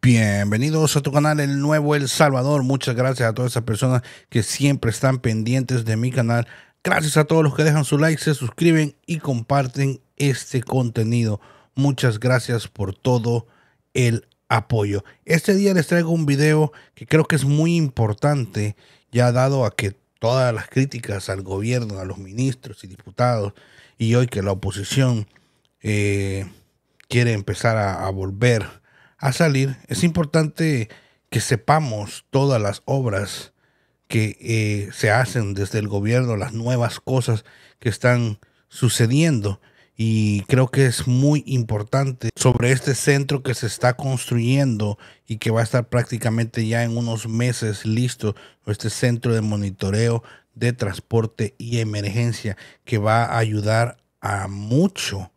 Bienvenidos a tu canal El Nuevo El Salvador. Muchas gracias a todas esas personas que siempre están pendientes de mi canal. Gracias a todos los que dejan su like, se suscriben y comparten este contenido. Muchas gracias por todo el apoyo. Este día les traigo un video que creo que es muy importante, ya dado a que todas las críticas al gobierno, a los ministros y diputados, y hoy que la oposición quiere empezar a volver a salir, es importante que sepamos todas las obras que se hacen desde el gobierno, las nuevas cosas que están sucediendo. Y creo que es muy importante sobre este centro que se está construyendo y que va a estar prácticamente ya en unos meses listo, este centro de monitoreo de transporte y emergencia que va a ayudar a mucho,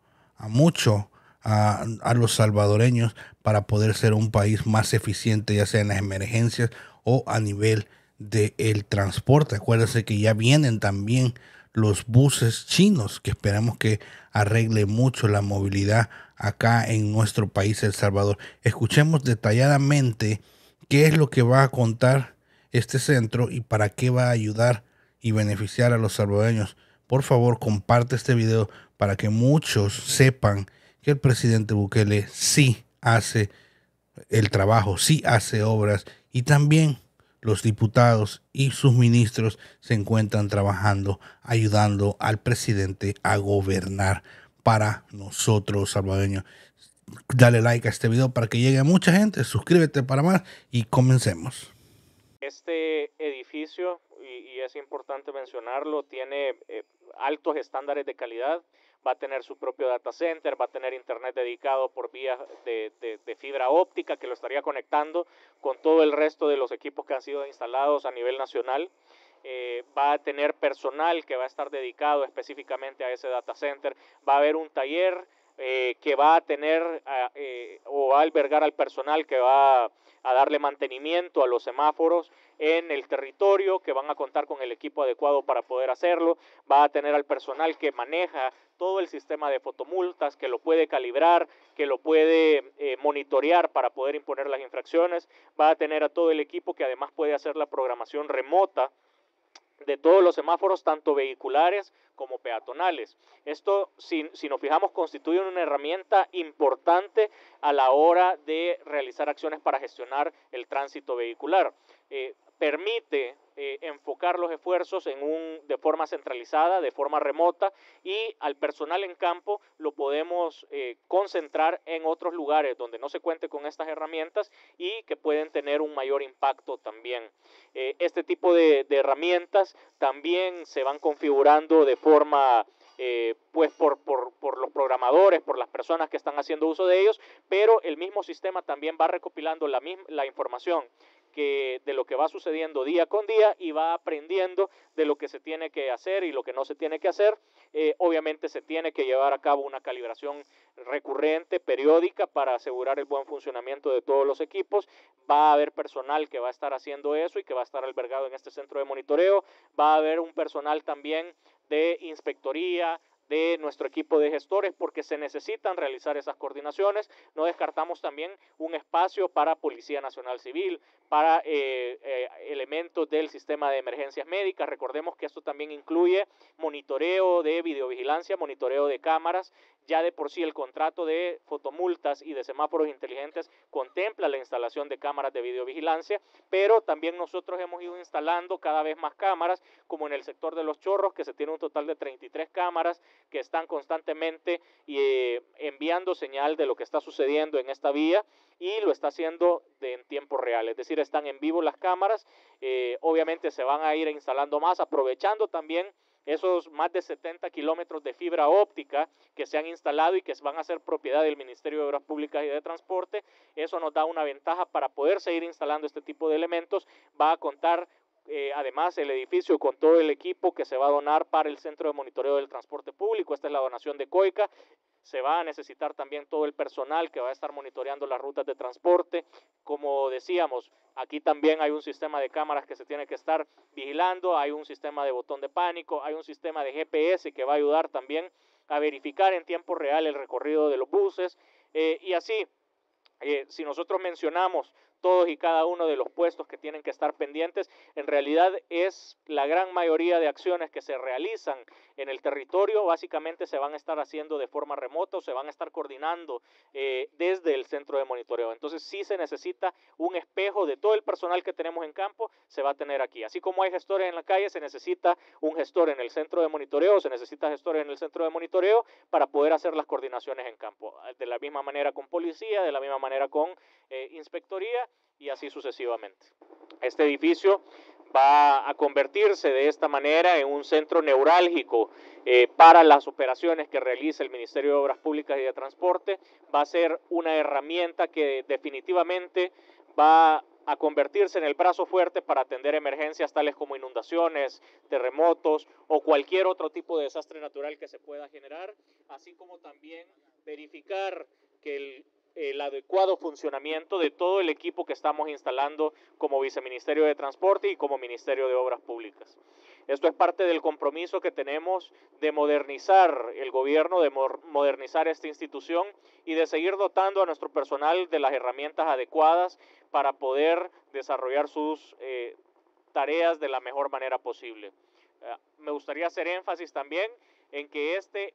a los salvadoreños para poder ser un país más eficiente, ya sea en las emergencias o a nivel del transporte. Acuérdense que ya vienen también los buses chinos, que esperamos que arregle mucho la movilidad acá en nuestro país, El Salvador. Escuchemos detalladamente qué es lo que va a contar este centro y para qué va a ayudar y beneficiar a los salvadoreños. Por favor, comparte este video para que muchos sepan que el presidente Bukele sí hace el trabajo, sí hace obras, y también los diputados y sus ministros se encuentran trabajando, ayudando al presidente a gobernar para nosotros salvadoreños. Dale like a este video para que llegue a mucha gente, suscríbete para más y comencemos. Este edificio, y es importante mencionarlo, tiene altos estándares de calidad. Va a tener su propio data center, va a tener internet dedicado por vía de fibra óptica que lo estaría conectando con todo el resto de los equipos que han sido instalados a nivel nacional. Va a tener personal que va a estar dedicado específicamente a ese data center. Va a haber un taller que va a tener o va a albergar al personal que va a darle mantenimiento a los semáforos en el territorio, que van a contar con el equipo adecuado para poder hacerlo. Va a tener al personal que maneja todo el sistema de fotomultas, que lo puede calibrar, que lo puede monitorear para poder imponer las infracciones. Va a tener a todo el equipo que además puede hacer la programación remota de todos los semáforos, tanto vehiculares como peatonales. Esto, si nos fijamos, constituye una herramienta importante a la hora de realizar acciones para gestionar el tránsito vehicular. Permite enfocar los esfuerzos de forma centralizada, de forma remota, y al personal en campo lo podemos concentrar en otros lugares donde no se cuente con estas herramientas y que pueden tener un mayor impacto también. Este tipo de herramientas también se van configurando de forma pues por los programadores, por las personas que están haciendo uso de ellos, pero el mismo sistema también va recopilando la información de lo que va sucediendo día con día y va aprendiendo de lo que se tiene que hacer y lo que no se tiene que hacer. Obviamente se tiene que llevar a cabo una calibración recurrente, periódica, para asegurar el buen funcionamiento de todos los equipos. Va a haber personal que va a estar haciendo eso y que va a estar albergado en este centro de monitoreo. Va a haber un personal también de inspectoría, de nuestro equipo de gestores, porque se necesitan realizar esas coordinaciones. No descartamos también un espacio para Policía Nacional Civil, para elementos del sistema de emergencias médicas. Recordemos que esto también incluye monitoreo de videovigilancia, monitoreo de cámaras. Ya de por sí el contrato de fotomultas y de semáforos inteligentes contempla la instalación de cámaras de videovigilancia, pero también nosotros hemos ido instalando cada vez más cámaras, como en el sector de Los Chorros, que se tiene un total de 33 cámaras que están constantemente enviando señal de lo que está sucediendo en esta vía, y lo está haciendo en tiempo real, es decir, están en vivo las cámaras. Obviamente se van a ir instalando más, aprovechando también esos más de 70 kilómetros de fibra óptica que se han instalado y que van a ser propiedad del Ministerio de Obras Públicas y de Transporte. Eso nos da una ventaja para poder seguir instalando este tipo de elementos. Va a contar además el edificio con todo el equipo que se va a donar para el Centro de Monitoreo del Transporte Público. Esta es la donación de COICA. Se va a necesitar también todo el personal que va a estar monitoreando las rutas de transporte. Como decíamos, aquí también hay un sistema de cámaras que se tiene que estar vigilando, hay un sistema de botón de pánico, hay un sistema de GPS que va a ayudar también a verificar en tiempo real el recorrido de los buses, y así Si nosotros mencionamos todos y cada uno de los puestos que tienen que estar pendientes, en realidad es la gran mayoría de acciones que se realizan en el territorio, básicamente se van a estar haciendo de forma remota o se van a estar coordinando desde el centro de monitoreo. Entonces sí se necesita un espejo de todo el personal que tenemos en campo, se va a tener aquí. Así como hay gestores en la calle, se necesita un gestor en el centro de monitoreo, se necesita gestores en el centro de monitoreo para poder hacer las coordinaciones en campo. De la misma manera con policía, de la misma manera con inspectoría y así sucesivamente. Este edificio va a convertirse de esta manera en un centro neurálgico para las operaciones que realiza el Ministerio de Obras Públicas y de Transporte. Va a ser una herramienta que definitivamente va a convertirse en el brazo fuerte para atender emergencias tales como inundaciones, terremotos o cualquier otro tipo de desastre natural que se pueda generar, así como también verificar que el adecuado funcionamiento de todo el equipo que estamos instalando como Viceministerio de Transporte y como Ministerio de Obras Públicas. Esto es parte del compromiso que tenemos de modernizar el gobierno, de modernizar esta institución y de seguir dotando a nuestro personal de las herramientas adecuadas para poder desarrollar sus tareas de la mejor manera posible. Me gustaría hacer énfasis también en que este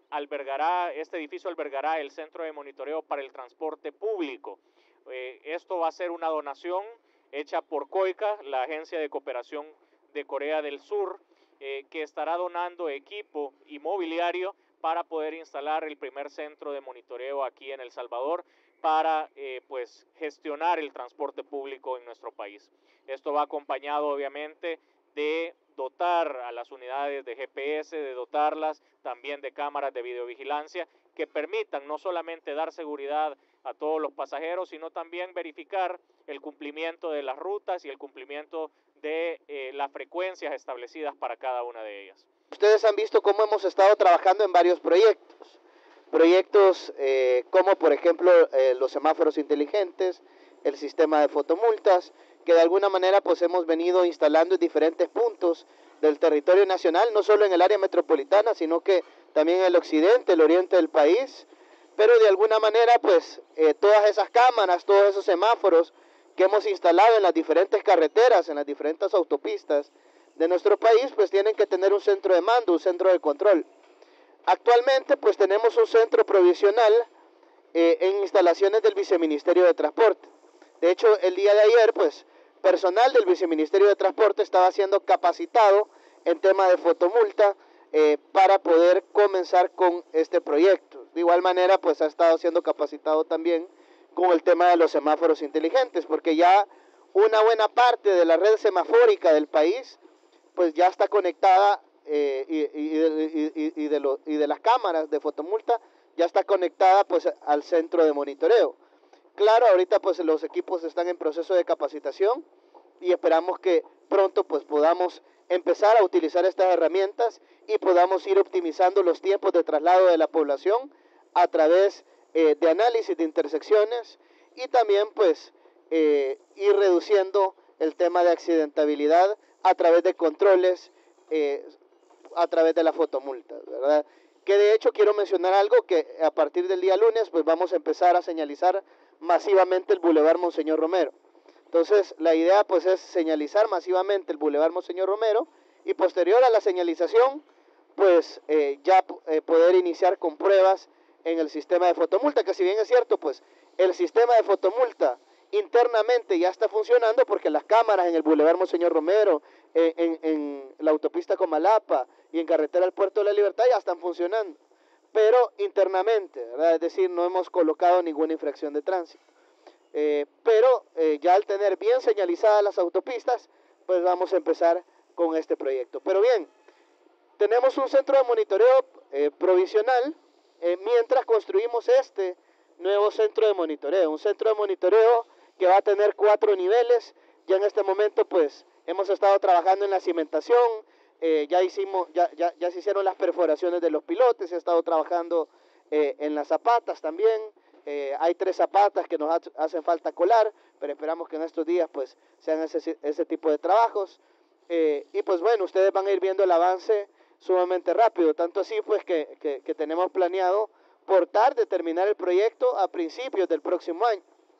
edificio albergará el centro de monitoreo para el transporte público. Esto va a ser una donación hecha por COICA, la Agencia de Cooperación de Corea del Sur, que estará donando equipo y mobiliario para poder instalar el primer centro de monitoreo aquí en El Salvador para pues gestionar el transporte público en nuestro país. Esto va acompañado obviamente de dotar a las unidades de GPS, de dotarlas también de cámaras de videovigilancia que permitan no solamente dar seguridad a todos los pasajeros, sino también verificar el cumplimiento de las rutas y el cumplimiento de las frecuencias establecidas para cada una de ellas. Ustedes han visto cómo hemos estado trabajando en varios proyectos como por ejemplo los semáforos inteligentes, el sistema de fotomultas, que de alguna manera pues hemos venido instalando en diferentes puntos del territorio nacional, no solo en el área metropolitana, sino que también en el occidente, el oriente del país, pero de alguna manera pues todas esas cámaras, todos esos semáforos que hemos instalado en las diferentes carreteras, en las diferentes autopistas de nuestro país, pues tienen que tener un centro de mando, un centro de control. Actualmente pues tenemos un centro provisional en instalaciones del Viceministerio de Transporte. De hecho, el día de ayer pues personal del Viceministerio de Transporte estaba siendo capacitado en tema de fotomulta para poder comenzar con este proyecto. De igual manera pues ha estado siendo capacitado también con el tema de los semáforos inteligentes, porque ya una buena parte de la red semafórica del país pues ya está conectada y de las cámaras de fotomulta ya está conectada pues al centro de monitoreo. Claro, ahorita pues los equipos están en proceso de capacitación y esperamos que pronto pues podamos empezar a utilizar estas herramientas y podamos ir optimizando los tiempos de traslado de la población a través de análisis de intersecciones y también pues ir reduciendo el tema de accidentabilidad a través de controles, a través de la fotomulta, ¿verdad? Que de hecho quiero mencionar algo, que a partir del día lunes pues vamos a empezar a señalizar masivamente el Boulevard Monseñor Romero. Entonces la idea pues es señalizar masivamente el Boulevard Monseñor Romero y posterior a la señalización pues ya poder iniciar con pruebas en el sistema de fotomulta, que si bien es cierto pues el sistema de fotomulta internamente ya está funcionando porque las cámaras en el Boulevard Monseñor Romero, en la autopista Comalapa y en carretera al Puerto de la Libertad ya están funcionando, pero internamente, ¿verdad? Es decir, no hemos colocado ninguna infracción de tránsito. Pero ya al tener bien señalizadas las autopistas, pues vamos a empezar con este proyecto. Pero bien, tenemos un centro de monitoreo provisional mientras construimos este nuevo centro de monitoreo. Un centro de monitoreo que va a tener 4 niveles. Ya en este momento pues hemos estado trabajando en la cimentación, ya se hicieron las perforaciones de los pilotes, he estado trabajando en las zapatas también. Hay 3 zapatas que nos hacen falta colar, pero esperamos que en estos días pues sean ese tipo de trabajos. Y pues bueno, ustedes van a ir viendo el avance sumamente rápido, tanto así pues que tenemos planeado por tarde terminar el proyecto a principios del próximo año.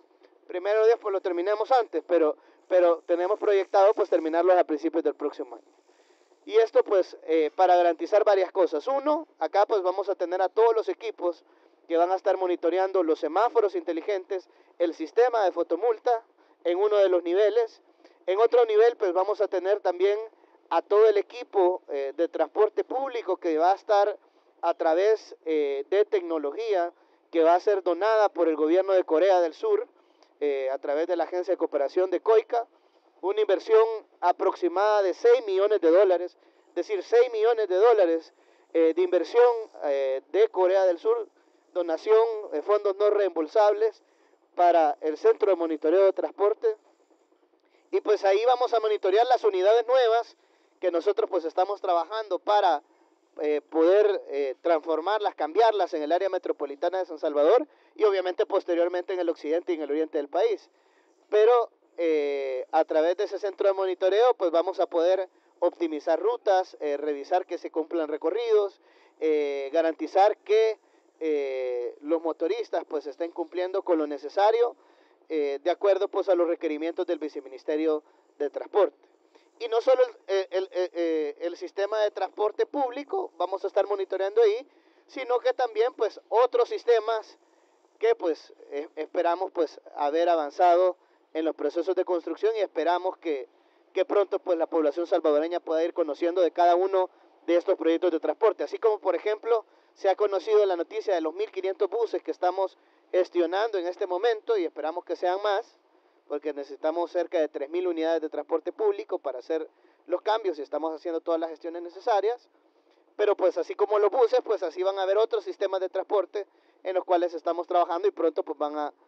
primero Dios pues lo terminemos antes, pero tenemos proyectado pues terminarlos a principios del próximo año. Y esto pues para garantizar varias cosas. Uno, acá pues vamos a tener a todos los equipos que van a estar monitoreando los semáforos inteligentes, el sistema de fotomulta en uno de los niveles. En otro nivel pues vamos a tener también a todo el equipo de transporte público que va a estar a través de tecnología que va a ser donada por el gobierno de Corea del Sur a través de la Agencia de Cooperación de COICA, una inversión aproximada de 6 millones de dólares, es decir, 6 millones de dólares de inversión de Corea del Sur, donación de fondos no reembolsables para el Centro de Monitoreo de Transporte. Y pues ahí vamos a monitorear las unidades nuevas que nosotros pues estamos trabajando para poder transformarlas, cambiarlas en el área metropolitana de San Salvador y obviamente posteriormente en el occidente y en el oriente del país. Pero a través de ese centro de monitoreo pues vamos a poder optimizar rutas, revisar que se cumplan recorridos, garantizar que los motoristas pues estén cumpliendo con lo necesario de acuerdo pues a los requerimientos del Viceministerio de Transporte. Y no solo el sistema de transporte público vamos a estar monitoreando ahí, sino que también pues otros sistemas que pues esperamos pues haber avanzado en los procesos de construcción y esperamos que pronto pues la población salvadoreña pueda ir conociendo de cada uno de estos proyectos de transporte. Así como por ejemplo se ha conocido la noticia de los 1.500 buses que estamos gestionando en este momento y esperamos que sean más, porque necesitamos cerca de 3.000 unidades de transporte público para hacer los cambios y estamos haciendo todas las gestiones necesarias. Pero pues así como los buses, pues así van a haber otros sistemas de transporte en los cuales estamos trabajando y pronto pues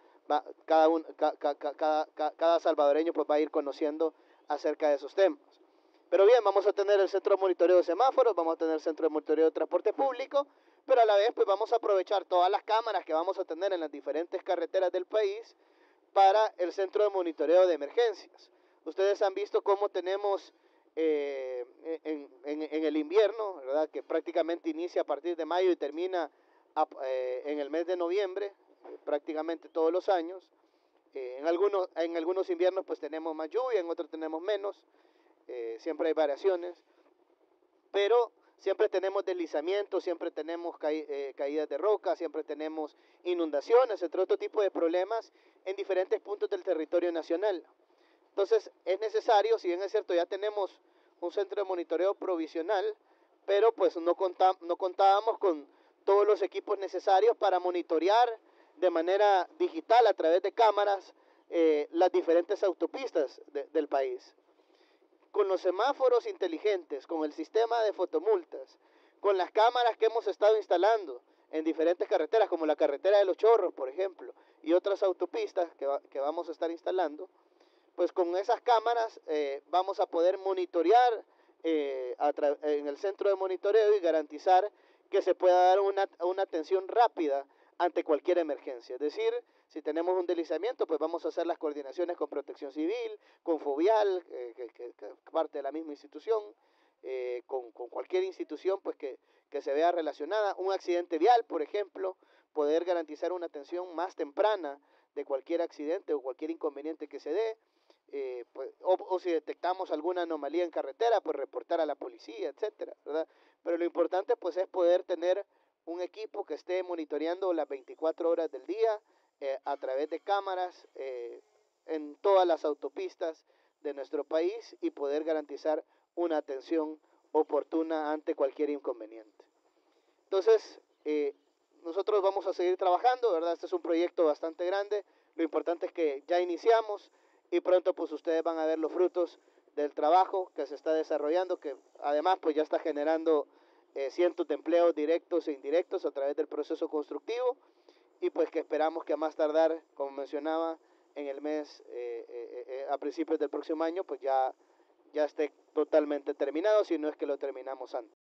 cada salvadoreño pues va a ir conociendo acerca de esos temas. Pero bien, vamos a tener el centro de monitoreo de semáforos, vamos a tener el centro de monitoreo de transporte público, pero a la vez pues vamos a aprovechar todas las cámaras que vamos a tener en las diferentes carreteras del país para el centro de monitoreo de emergencias. Ustedes han visto cómo tenemos en el invierno, ¿verdad?, que prácticamente inicia a partir de mayo y termina en el mes de noviembre, prácticamente todos los años. En algunos inviernos pues tenemos más lluvia, en otros tenemos menos, siempre hay variaciones, pero siempre tenemos deslizamientos, siempre tenemos caídas de roca, siempre tenemos inundaciones, entre otro tipo de problemas en diferentes puntos del territorio nacional. Entonces es necesario, si bien es cierto, ya tenemos un centro de monitoreo provisional, pero pues no contábamos con todos los equipos necesarios para monitorear de manera digital a través de cámaras las diferentes autopistas del país. Con los semáforos inteligentes, con el sistema de fotomultas, con las cámaras que hemos estado instalando en diferentes carreteras, como la carretera de Los Chorros, por ejemplo, y otras autopistas que vamos a estar instalando, pues con esas cámaras vamos a poder monitorear en el centro de monitoreo y garantizar que se pueda dar una atención rápida ante cualquier emergencia. Es decir, si tenemos un deslizamiento, pues vamos a hacer las coordinaciones con Protección Civil, con Fovial, que parte de la misma institución, con cualquier institución pues que se vea relacionada. Un accidente vial, por ejemplo, poder garantizar una atención más temprana de cualquier accidente o cualquier inconveniente que se dé. O si detectamos alguna anomalía en carretera, pues reportar a la policía, etcétera, ¿verdad? Pero lo importante pues es poder tener un equipo que esté monitoreando las 24 horas del día a través de cámaras en todas las autopistas de nuestro país y poder garantizar una atención oportuna ante cualquier inconveniente. Entonces, nosotros vamos a seguir trabajando, ¿verdad? Este es un proyecto bastante grande, lo importante es que ya iniciamos y pronto pues ustedes van a ver los frutos del trabajo que se está desarrollando, que además pues ya está generando cientos de empleos directos e indirectos a través del proceso constructivo y pues que esperamos que a más tardar, como mencionaba, en el mes, a principios del próximo año, pues ya esté totalmente terminado, si no es que lo terminamos antes.